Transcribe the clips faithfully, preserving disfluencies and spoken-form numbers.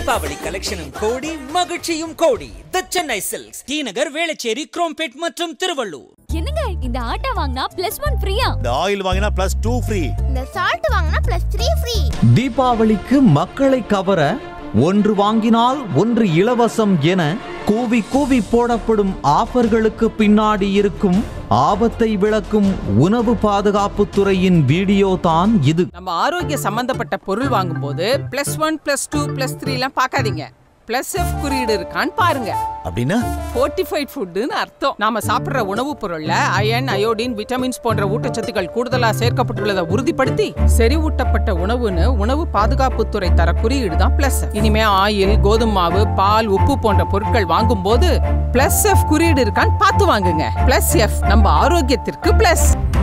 தீபாவளி கலெக்ஷனும் கோடி, மகிழ்ச்சியும் கோடி. The Chennai silks, T Nagar, Velachery, Chromepet மற்றும் திருவள்ளூர். என்னங்க, இந்த ஆட்டா வாங்குனா பிளஸ் ஒன் ஃப்ரீயா? இந்த ஆயில் வாங்கினா பிளஸ் டூ ஃப்ரீ. இந்த சால்ட் வாங்கினா பிளஸ் த்ரீ ஃப்ரீ. தீபாவளிக்கு மக்களை கவர ஒன்று வாங்கினால் ஒன்று இலவசம் என கூவி கூவி போடப்படும் ஆஃபர்களுக்கு பின்னாடி இருக்கும் ஆபத்தை விளக்கும் உணவு பாதுகாப்பு துறையின் வீடியோ தான் இது. நம்ம ஆரோக்கிய சம்பந்தப்பட்ட பொருள் வாங்கும் போது plus one plus two plus three எல்லாம் பார்க்காதீங்க. பிளஸ் எஃப் குறியீடு இருக்கான்னு பாருங்க. அப்படின்னா ஃபோர்ட்டிஃபைட் ஃபுட்னு அர்த்தம். நாம சாப்பிடுற உணவுப் பொருள்ல அயன், அயோடின், விட்டமின்ஸ் போன்ற ஊட்டச்சத்துக்கள் கூடுதலா சேர்க்கப்பட்டுள்ளதை உறுதிப்படுத்தி செறிவூட்டப்பட்ட உணவுன்னு உணவு பாதுகாப்புத்துறை தர குறியீடு தான் பிளஸ். இனிமே ஆயில், கோதுமை மாவு, பால், உப்பு போன்ற பொருட்கள் வாங்கும் போது பிளஸ் எஃப் குறியீடு இருக்கான்னு பார்த்து வாங்குங்க. பிளஸ் எஃப் நம்ம ஆரோக்கியத்திற்கு பிளஸ்.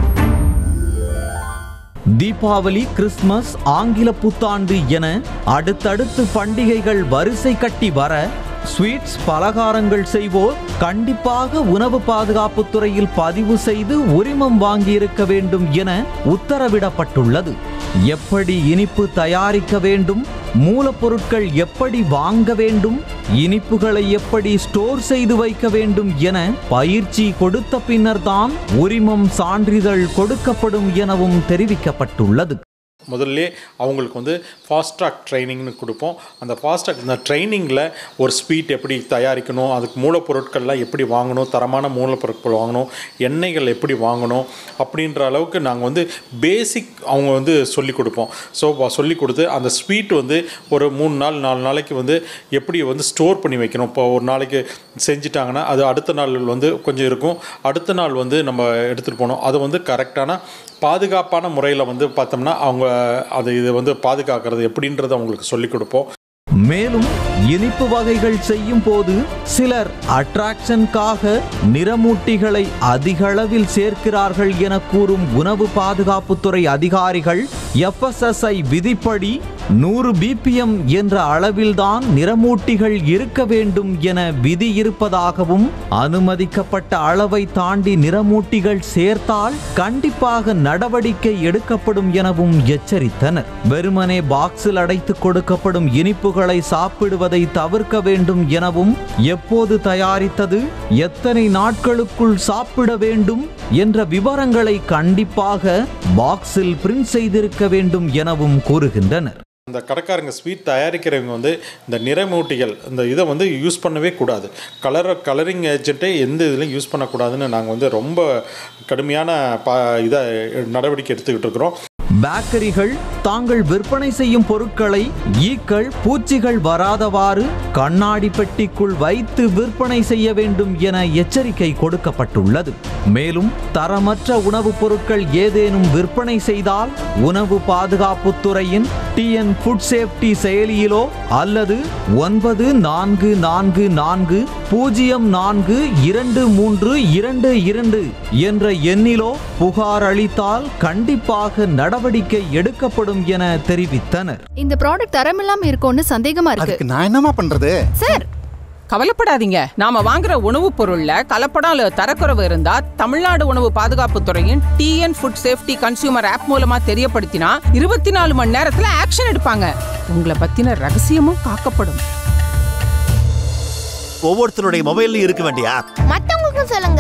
தீபாவளி, கிறிஸ்துமஸ், ஆங்கில புத்தாண்டு என அடுத்தடுத்து பண்டிகைகள் வரிசை கட்டி வர ஸ்வீட்ஸ், பலகாரங்கள் செய்வோர் கண்டிப்பாக உணவு பாதுகாப்பு துறையில் பதிவு செய்து உரிமம் வாங்கியிருக்க வேண்டும் என உத்தரவிடப்பட்டுள்ளது. எப்படி இனிப்பு தயாரிக்க வேண்டும், மூலப்பொருட்கள் எப்படி வாங்க வேண்டும், இனிப்புகளை எப்படி ஸ்டோர் செய்து வைக்க வேண்டும் என பயிற்சி கொடுத்த பின்னர் தான் உரிமம் சான்றிதழ் கொடுக்கப்படும் எனவும் தெரிவிக்கப்பட்டுள்ளது. முதல்ல அவங்களுக்கு வந்து ஃபாஸ்ட் ட்ராக் ட்ரைனிங்னு கொடுப்போம். அந்த ஃபாஸ்ட் ட்ராக் இந்த ட்ரைனிங்கில் ஒரு ஸ்வீட் எப்படி தயாரிக்கணும், அதுக்கு மூலப்பொருட்கள்லாம் எப்படி வாங்கணும், தரமான மூலப்பொருட்கள் வாங்கணும், எண்ணெய்கள் எப்படி வாங்கணும் அப்படின்ற அளவுக்கு நாங்கள் வந்து பேசிக் அவங்க வந்து சொல்லிக் கொடுப்போம். ஸோ சொல்லிக் கொடுத்து அந்த ஸ்வீட் வந்து ஒரு மூணு நாள் நாலு நாளைக்கு வந்து எப்படி வந்து ஸ்டோர் பண்ணி வைக்கணும். இப்போ ஒரு நாளைக்கு செஞ்சிட்டாங்கன்னா அது அடுத்த நாள் வந்து கொஞ்சம் இருக்கும், அடுத்த நாள் வந்து நம்ம எடுத்துகிட்டு போகணும். அது வந்து கரெக்டான பாதுகாப்பான முறையில் வந்து பார்த்தோம்னா அவங்க அதை இது வந்து பாதுகாக்கிறது எப்படின்றத அவங்களுக்கு சொல்லிக் கொடுப்போம். மேலும் இனிப்பு வகைகள் செய்யும் போது சிலர் அட்ராக்ஷனுக்காக நிறமூட்டிகளை அதிக அளவில் சேர்க்கிறார்கள் என கூறும் உணவு பாதுகாப்புத்துறை அதிகாரிகள் எஃப் எஸ் எஸ் ஐ விதிப்படி நூறு பி பி எம் என்ற அளவில்தான் நிறமூட்டிகள் இருக்க வேண்டும் என விதி இருப்பதாகவும், அனுமதிக்கப்பட்ட அளவை தாண்டி நிறமூட்டிகள் சேர்த்தால் கண்டிப்பாக நடவடிக்கை எடுக்கப்படும் எனவும் எச்சரித்தனர். வெறுமனே பாக்ஸில் அடைத்து கொடுக்கப்படும் இனிப்புகளை சாப்பிடுவதை தவிர்க்க வேண்டும் எனவும், எப்போது தயாரித்தது, எத்தனை நாட்களுக்குள் சாப்பிட வேண்டும் என்ற விவரங்களை கண்டிப்பாக பாக்ஸில் பிரிண்ட் செய்திருக்க வேண்டும் எனவும் கூறுகின்றனர். இந்த கடைக்காரங்க ஸ்வீட் தயாரிக்கிறவங்க வந்து இந்த நிறமூட்டிகள் இந்த இதை வந்து யூஸ் பண்ணவே கூடாது. கலர் கலரிங் ஏஜென்ட்டே எந்த இதிலையும் யூஸ் பண்ணக்கூடாதுன்னு நாங்கள் வந்து ரொம்ப கடுமையான பா இதை நடவடிக்கை எடுத்துக்கிட்டு இருக்கிறோம். பேக்கரிகள் தாங்கள் விற்பனை செய்யும் பொருட்களை ஈக்கள், பூச்சிகள் வராதவாறு கண்ணாடி பெட்டிக்குள் வைத்து விற்பனை செய்ய வேண்டும் என எச்சரிக்கை கொடுக்கப்பட்டுள்ளது. மேலும் தரமற்ற உணவுப் பொருட்கள் ஏதேனும் விற்பனை செய்தால் உணவு பாதுகாப்புத்துறையின் டி என் ஃபுட் சேஃப்டி செயலியிலோ அல்லது ஒன்பது நான்கு நான்கு நான்கு பூஜ்ஜியம் நான்கு இரண்டு மூன்று இரண்டு இரண்டு என்ற எண்ணிலோ புகார் அளித்தால் கண்டிப்பாக நடவடிக்கை எடுக்கப்படும் என தெரிவித்தனர். இந்த ப்ராடக்ட் தரமில்லாம இருக்கும்னு சந்தேகமா இருக்கு. நான் என்னமா பண்றது சார்? கவலைப்படாதீங்க. நாம வாங்குற உணவுப் பொருள்ல கலப்படம் அல்லது தரக்குறைவு இருந்தா தமிழ்நாடு உணவு பாதுகாப்பு துறையின் T N food safety consumer app மூலமா தெரியப்படுத்தினா இருபத்தி நாலு மணி நேரத்துல ஆக்ஷன் எடுப்பாங்க. உங்களை பத்தின ரகசியமும் காக்கப்படும். ஒவ்வொருத்தருடைய மொபைல்லையும் இருக்க வேண்டிய ஆப் மத்தவங்களுக்கும் சொல்லுங்க.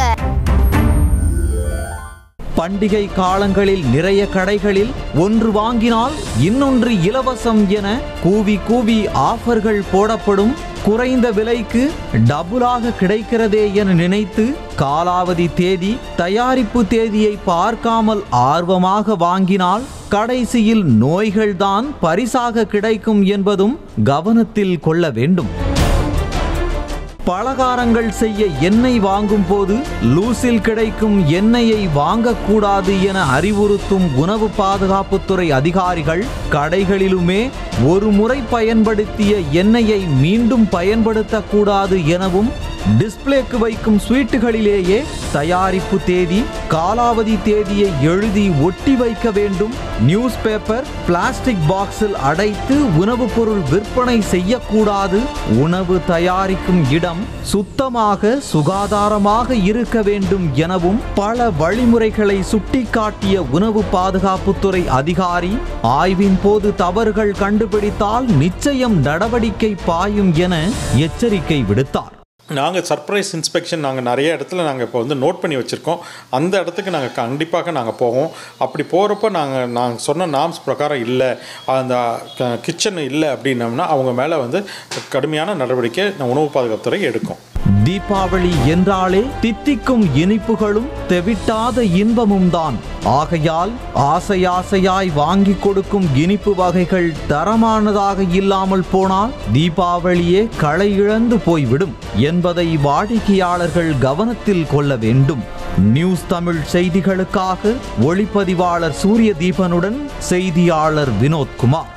பண்டிகை காலங்களில் நிறைய கடைகளில் ஒன்று வாங்கினால் இன்னொன்று இலவசம் என கூவி கூவி ஆஃபர்கள் போடப்படும். குறைந்த விலைக்கு டபுளாக கிடைக்கிறதே என நினைத்து காலாவதி தேதி, தயாரிப்பு தேதியை பார்க்காமல் ஆர்வமாக வாங்கினால் கடைசியில் நோய்கள்தான் பரிசாக கிடைக்கும் என்பதும் கவனத்தில் கொள்ள வேண்டும். பலகாரங்கள் செய்ய எண்ணெய் வாங்கும் போது லூசில் கிடைக்கும் எண்ணெயை வாங்கக்கூடாது என அறிவுறுத்தும் உணவு பாதுகாப்புத்துறை அதிகாரிகள் கடைகளிலுமே ஒரு முறை பயன்படுத்திய எண்ணெயை மீண்டும் பயன்படுத்தக்கூடாது எனவும் டிஸ்பிளேக்கு வைக்கும் ஸ்வீட்டுகளிலேயே தயாரிப்பு தேதி, காலாவதி தேதியை எழுதி ஒட்டி வைக்க வேண்டும். நியூஸ் பேப்பர் பிளாஸ்டிக் பாக்ஸில் அடைத்து உணவுப் பொருள் விற்பனை செய்யக்கூடாது. உணவு தயாரிக்கும் இடம் சுத்தமாக சுகாதாரமாக இருக்க வேண்டும் எனவும் பல வழிமுறைகளை சுட்டிக்காட்டிய உணவு பாதுகாப்புத்துறை அதிகாரி, ஆய்வின் போது தவறுகள் கண்டுபிடித்தால் நிச்சயம் நடவடிக்கை பாயும் என எச்சரிக்கை விடுத்தார். நாங்கள் சர்ப்ரைஸ் இன்ஸ்பெக்ஷன் நாங்கள் நிறைய இடத்துல நாங்கள் இப்போ வந்து நோட் பண்ணி வச்சுருக்கோம். அந்த இடத்துக்கு நாங்கள் கண்டிப்பாக நாங்கள் போவோம். அப்படி போகிறப்போ நாங்கள் நாங்கள் சொன்ன நார்ம்ஸ் பிரகாரம் இல்லை, அந்த கிச்சன் இல்லை அப்படின்னம்னா அவங்க மேலே வந்து கடுமையான நடவடிக்கை உணவு பாதுகாப்புத்துறை எடுக்கும். தீபாவளி என்றாலே தித்திக்கும் இனிப்புகளும் தெவிட்டாத இன்பமும் தான். ஆகையால் ஆசை ஆசையாய் வாங்கி கொடுக்கும் இனிப்பு வகைகள் தரமானதாக இல்லாமல் போனால் தீபாவளியே களை இழந்து போய்விடும் என்பதை வாடிக்கையாளர்கள் கவனத்தில் கொள்ள வேண்டும். நியூஸ் தமிழ் செய்திகளுக்காக ஒளிப்பதிவாளர் சூரிய தீபனுடன் செய்தியாளர் வினோத்குமார்.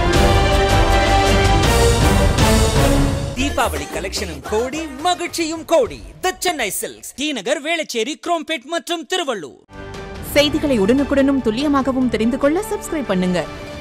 தீபாவளி கலெக்ஷனும் கோடி, மகிழ்ச்சியும் கோடி. The Chennai silks, T Nagar, Velachery, Chromepet மற்றும் திருவள்ளூர். செய்திகளை உடனுக்குடனும் துல்லியமாகவும் தெரிந்து கொள்ள சப்ஸ்கிரைப் பண்ணுங்க.